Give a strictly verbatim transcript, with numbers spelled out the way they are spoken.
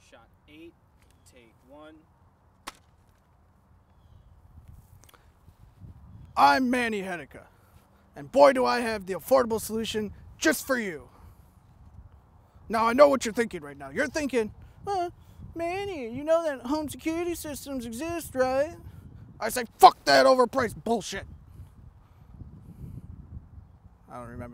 Shot eight, take one. I'm Manny Hedeka, and boy do I have the affordable solution just for you. Now I know what you're thinking right now. You're thinking, uh, Manny, you know that home security systems exist, right? I say, fuck that overpriced bullshit. I don't remember.